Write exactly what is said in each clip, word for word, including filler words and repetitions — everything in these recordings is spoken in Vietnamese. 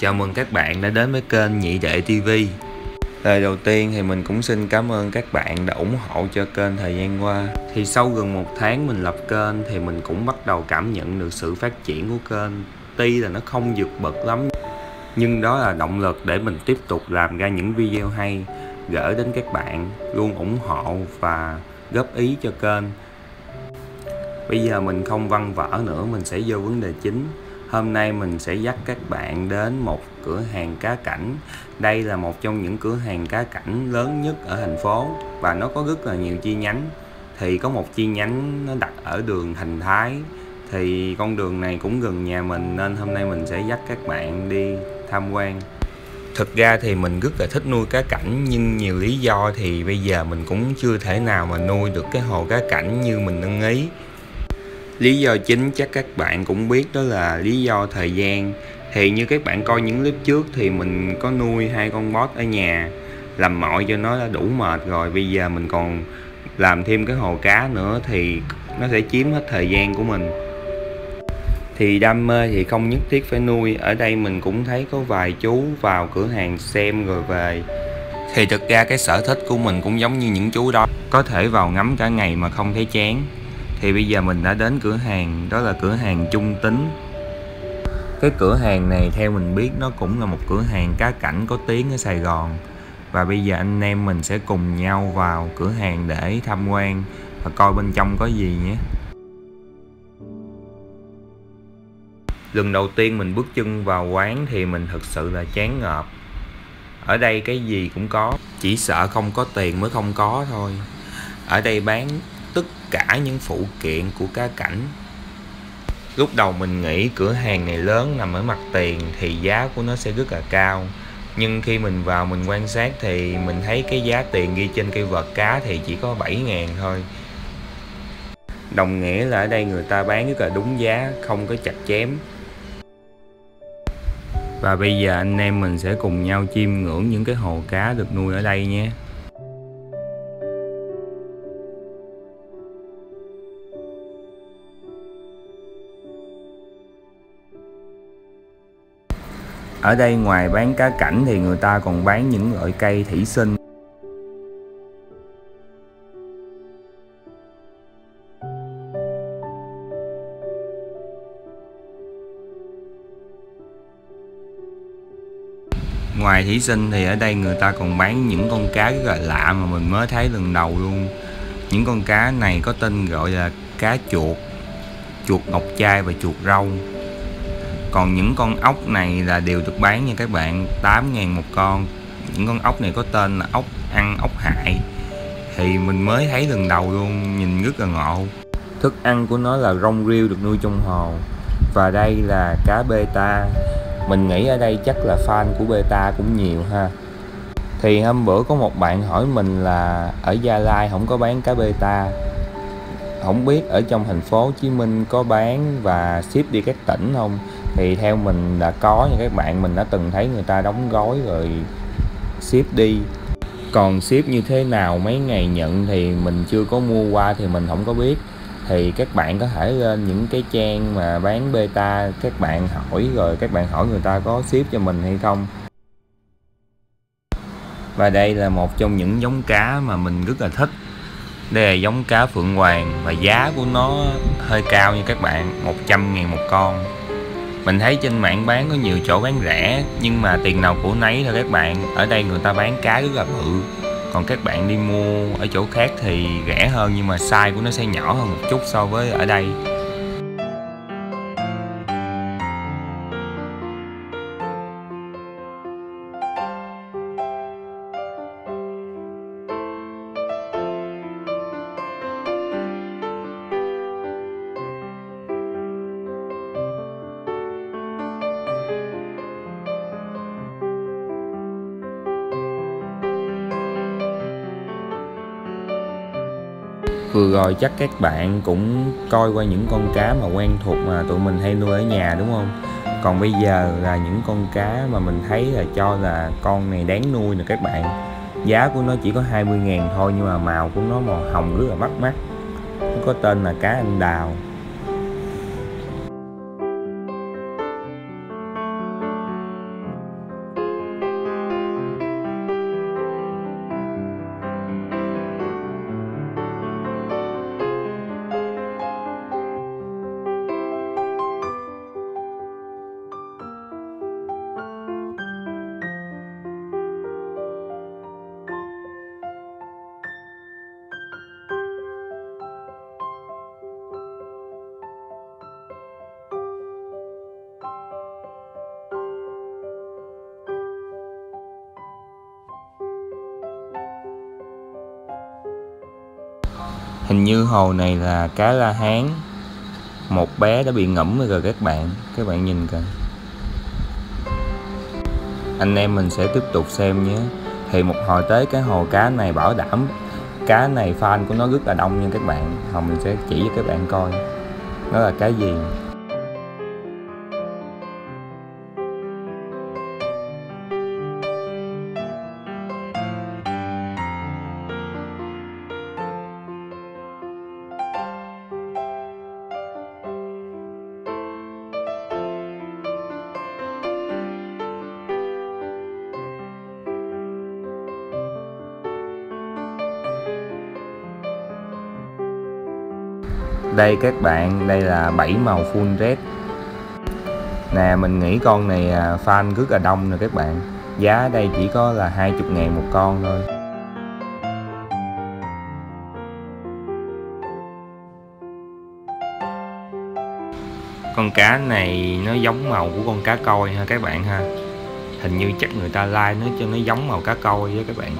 Chào mừng các bạn đã đến với kênh Nhị Đệ ti vi. Lời đầu tiên thì mình cũng xin cảm ơn các bạn đã ủng hộ cho kênh thời gian qua. Thì sau gần một tháng mình lập kênh thì mình cũng bắt đầu cảm nhận được sự phát triển của kênh. Tuy là nó không vượt bậc lắm, nhưng đó là động lực để mình tiếp tục làm ra những video hay, gửi đến các bạn luôn ủng hộ và góp ý cho kênh. Bây giờ mình không văn vở nữa, mình sẽ vô vấn đề chính. Hôm nay mình sẽ dắt các bạn đến một cửa hàng cá cảnh. Đây là một trong những cửa hàng cá cảnh lớn nhất ở thành phố và nó có rất là nhiều chi nhánh. Thì có một chi nhánh nó đặt ở đường Thành Thái. Thì con đường này cũng gần nhà mình nên hôm nay mình sẽ dắt các bạn đi tham quan. Thực ra thì mình rất là thích nuôi cá cảnh, nhưng nhiều lý do thì bây giờ mình cũng chưa thể nào mà nuôi được cái hồ cá cảnh như mình ưng ý. Lý do chính chắc các bạn cũng biết, đó là lý do thời gian. Thì như các bạn coi những clip trước thì mình có nuôi hai con boss ở nhà, làm mọi cho nó đã đủ mệt rồi. Bây giờ mình còn làm thêm cái hồ cá nữa thì nó sẽ chiếm hết thời gian của mình. Thì đam mê thì không nhất thiết phải nuôi. Ở đây mình cũng thấy có vài chú vào cửa hàng xem rồi về. Thì thực ra cái sở thích của mình cũng giống như những chú đó, có thể vào ngắm cả ngày mà không thấy chán. Thì bây giờ mình đã đến cửa hàng, đó là cửa hàng Trung Tính. Cái cửa hàng này theo mình biết nó cũng là một cửa hàng cá cảnh có tiếng ở Sài Gòn. Và bây giờ anh em mình sẽ cùng nhau vào cửa hàng để tham quan và coi bên trong có gì nhé. Lần đầu tiên mình bước chân vào quán thì mình thực sự là chán ngợp. Ở đây cái gì cũng có, chỉ sợ không có tiền mới không có thôi. Ở đây bán tất cả những phụ kiện của cá cảnh. Lúc đầu mình nghĩ cửa hàng này lớn nằm ở mặt tiền thì giá của nó sẽ rất là cao. Nhưng khi mình vào mình quan sát thì mình thấy cái giá tiền ghi trên cây vợt cá thì chỉ có bảy ngàn thôi. Đồng nghĩa là ở đây người ta bán rất là đúng giá, không có chặt chém. Và bây giờ anh em mình sẽ cùng nhau chiêm ngưỡng những cái hồ cá được nuôi ở đây nhé. Ở đây ngoài bán cá cảnh thì người ta còn bán những loại cây thủy sinh. Ngoài thủy sinh thì ở đây người ta còn bán những con cá rất là lạ mà mình mới thấy lần đầu luôn. Những con cá này có tên gọi là cá chuột, chuột ngọc trai và chuột râu. Còn những con ốc này là đều được bán nha các bạn, tám ngàn một con. Những con ốc này có tên là ốc ăn ốc hại. Thì mình mới thấy lần đầu luôn, nhìn rất là ngộ. Thức ăn của nó là rong rêu được nuôi trong hồ. Và đây là cá beta. Mình nghĩ ở đây chắc là fan của beta cũng nhiều ha. Thì hôm bữa có một bạn hỏi mình là ở Gia Lai không có bán cá beta, không biết ở trong thành phố Hồ Chí Minh có bán và ship đi các tỉnh không. Thì theo mình đã có nha các bạn, mình đã từng thấy người ta đóng gói rồi ship đi. Còn ship như thế nào, mấy ngày nhận thì mình chưa có mua qua thì mình không có biết. Thì các bạn có thể lên những cái trang mà bán beta, các bạn hỏi rồi các bạn hỏi người ta có ship cho mình hay không. Và đây là một trong những giống cá mà mình rất là thích. Đây là giống cá Phượng Hoàng và giá của nó hơi cao nha các bạn, một trăm ngàn một con. Mình thấy trên mạng bán có nhiều chỗ bán rẻ, nhưng mà tiền nào của nấy thôi các bạn. Ở đây người ta bán cá rất là bự. Còn các bạn đi mua ở chỗ khác thì rẻ hơn, nhưng mà size của nó sẽ nhỏ hơn một chút so với ở đây. Vừa rồi chắc các bạn cũng coi qua những con cá mà quen thuộc mà tụi mình hay nuôi ở nhà đúng không? Còn bây giờ là những con cá mà mình thấy là cho là con này đáng nuôi nè các bạn. Giá của nó chỉ có hai mươi ngàn thôi, nhưng mà màu của nó màu hồng rất là bắt mắt. Nó có tên là cá anh đào. Hình như hồ này là cá La Hán. Một bé đã bị ngẫm rồi các bạn. Các bạn nhìn kìa. Anh em mình sẽ tiếp tục xem nhé. Thì một hồi tới cái hồ cá này bảo đảm cá này fan của nó rất là đông nha các bạn. Hồi mình sẽ chỉ cho các bạn coi nó là cái gì. Đây các bạn, đây là bảy màu full red. Nè, mình nghĩ con này fan rất là đông nè các bạn. Giá ở đây chỉ có là hai mươi ngàn một con thôi. Con cá này nó giống màu của con cá coi ha các bạn ha. Hình như chắc người ta like nó cho nó giống màu cá coi với các bạn.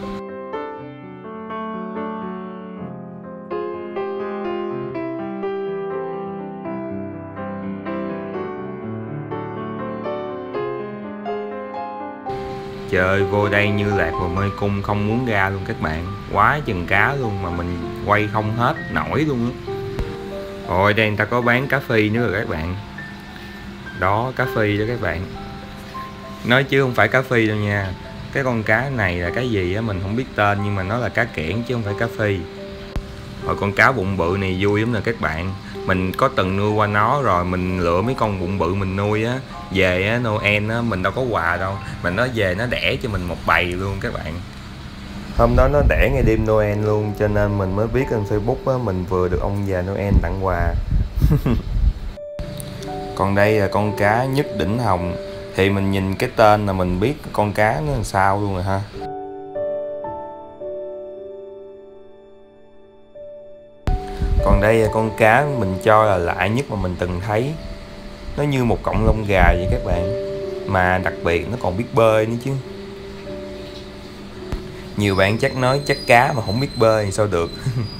Trời, vô đây như lạc vào mê cung không muốn ra luôn các bạn. Quá chừng cá luôn mà mình quay không hết nổi luôn á. Rồi đây người ta có bán cá phi nữa rồi các bạn. Đó, cá phi đó các bạn. Nói chứ không phải cá phi đâu nha. Cái con cá này là cái gì á mình không biết tên, nhưng mà nó là cá kiển chứ không phải cá phi. Rồi con cá bụng bự này vui lắm nè các bạn. Mình có từng nuôi qua nó rồi, mình lựa mấy con bụng bự mình nuôi á. Về á, Noel á, mình đâu có quà đâu. Mình nó về nó đẻ cho mình một bầy luôn các bạn. Hôm đó nó đẻ ngày đêm Noel luôn, cho nên mình mới biết trên Facebook á, mình vừa được ông già Noel tặng quà. Còn đây là con cá nhất đỉnh hồng. Thì mình nhìn cái tên là mình biết con cá nó làm sao luôn rồi ha. Còn đây là con cá mình cho là lạ nhất mà mình từng thấy. Nó như một cọng lông gà vậy các bạn. Mà đặc biệt nó còn biết bơi nữa chứ. Nhiều bạn chắc nói chắc cá mà không biết bơi sao được.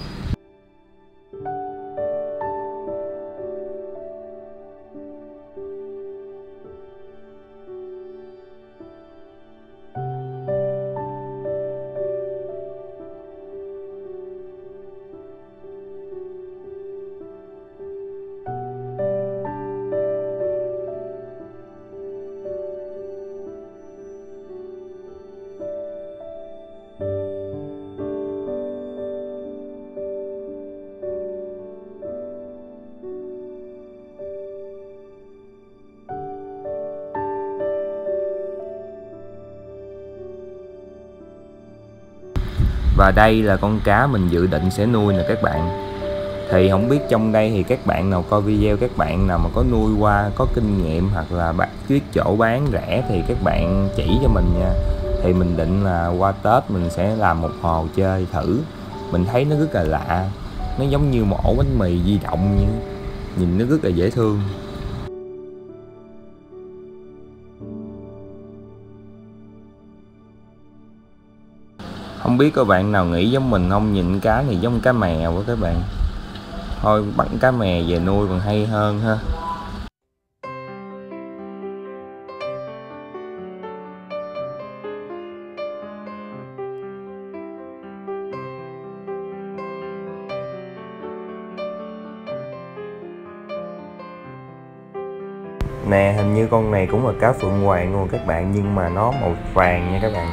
Và đây là con cá mình dự định sẽ nuôi nè các bạn. Thì không biết trong đây thì các bạn nào coi video, các bạn nào mà có nuôi qua, có kinh nghiệm hoặc là biết chỗ bán rẻ thì các bạn chỉ cho mình nha. Thì mình định là qua Tết mình sẽ làm một hồ chơi thử. Mình thấy nó rất là lạ. Nó giống như một ổ bánh mì di động vậy. Nhìn nó rất là dễ thương. Không biết các bạn nào nghĩ giống mình không, nhìn cá này giống cá mè quá các bạn. Thôi bắt cá mè về nuôi còn hay hơn ha. Nè, hình như con này cũng là cá phượng hoàng luôn các bạn, nhưng mà nó màu vàng nha các bạn.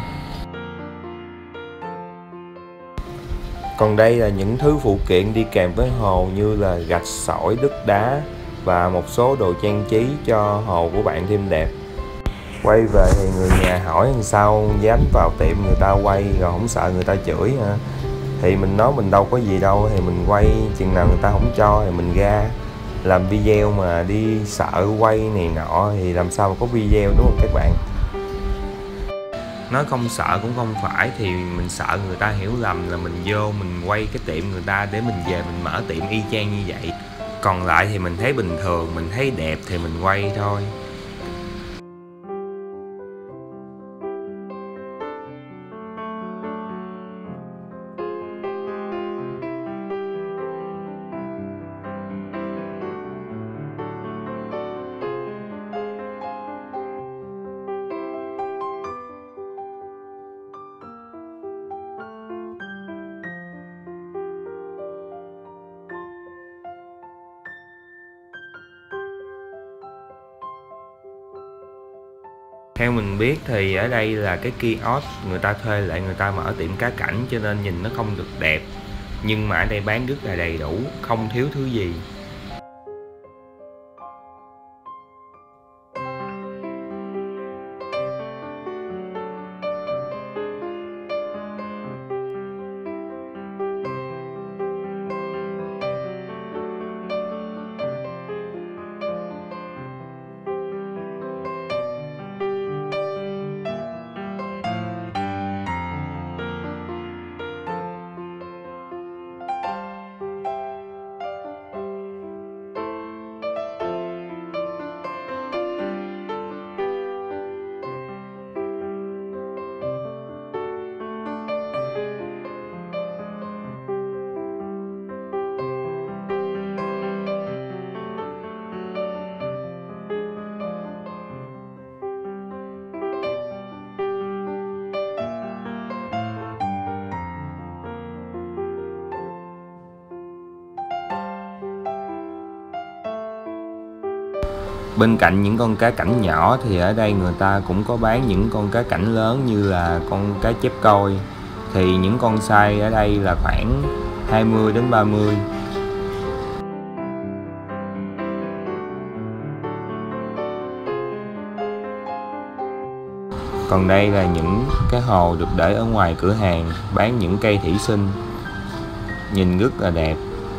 Còn đây là những thứ phụ kiện đi kèm với hồ như là gạch sỏi, đất đá và một số đồ trang trí cho hồ của bạn thêm đẹp. Quay về thì người nhà hỏi làm sao dám vào tiệm người ta quay rồi không sợ người ta chửi hả? Thì mình nói mình đâu có gì đâu, thì mình quay chừng nào người ta không cho thì mình ra làm video, mà đi sợ quay này nọ thì làm sao mà có video, đúng không các bạn? Nói không sợ cũng không phải, thì mình sợ người ta hiểu lầm là mình vô mình quay cái tiệm người ta để mình về mình mở tiệm y chang như vậy. Còn lại thì mình thấy bình thường, mình thấy đẹp thì mình quay thôi. Theo mình biết thì ở đây là cái kiosk người ta thuê lại người ta mở tiệm cá cảnh, cho nên nhìn nó không được đẹp. Nhưng mà ở đây bán rất là đầy đủ, không thiếu thứ gì. Bên cạnh những con cá cảnh nhỏ thì ở đây người ta cũng có bán những con cá cảnh lớn như là con cá chép coi. Thì những con size ở đây là khoảng hai mươi đến ba mươi. Còn đây là những cái hồ được để ở ngoài cửa hàng bán những cây thủy sinh, nhìn rất là đẹp.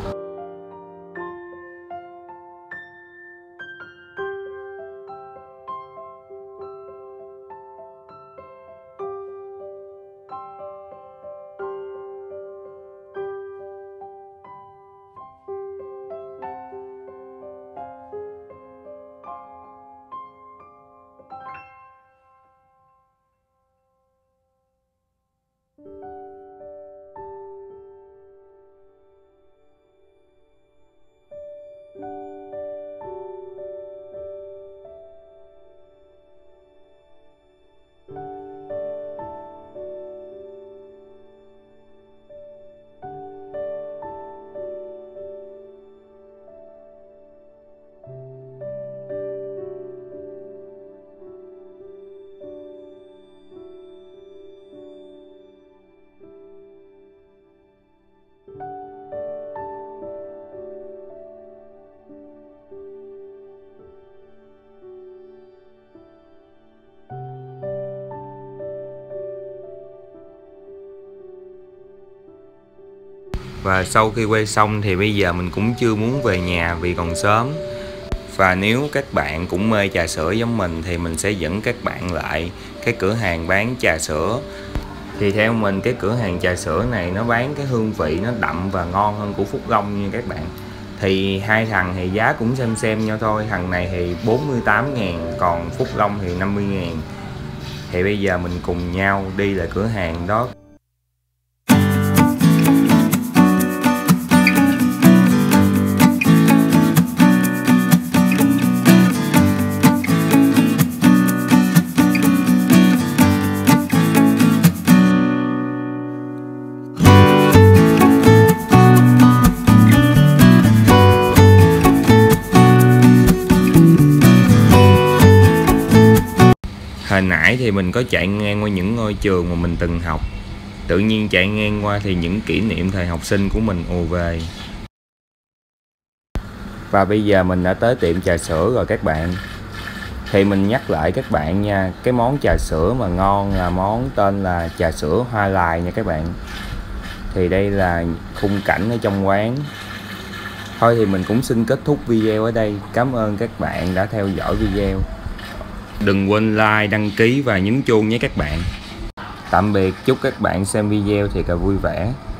Và sau khi quay xong thì bây giờ mình cũng chưa muốn về nhà vì còn sớm. Và nếu các bạn cũng mê trà sữa giống mình thì mình sẽ dẫn các bạn lại cái cửa hàng bán trà sữa. Thì theo mình cái cửa hàng trà sữa này nó bán cái hương vị nó đậm và ngon hơn của Phúc Long nha các bạn. Thì hai thằng thì giá cũng xem xem nhau thôi. Thằng này thì bốn mươi tám ngàn, còn Phúc Long thì năm mươi ngàn. Thì bây giờ mình cùng nhau đi lại cửa hàng đó. Hồi nãy thì mình có chạy ngang qua những ngôi trường mà mình từng học. Tự nhiên chạy ngang qua thì những kỷ niệm thời học sinh của mình ùa về. Và bây giờ mình đã tới tiệm trà sữa rồi các bạn. Thì mình nhắc lại các bạn nha, cái món trà sữa mà ngon là món tên là trà sữa Hoa Lài nha các bạn. Thì đây là khung cảnh ở trong quán. Thôi thì mình cũng xin kết thúc video ở đây. Cảm ơn các bạn đã theo dõi video. Đừng quên like, đăng ký và nhấn chuông nhé các bạn. Tạm biệt, chúc các bạn xem video thiệt là vui vẻ.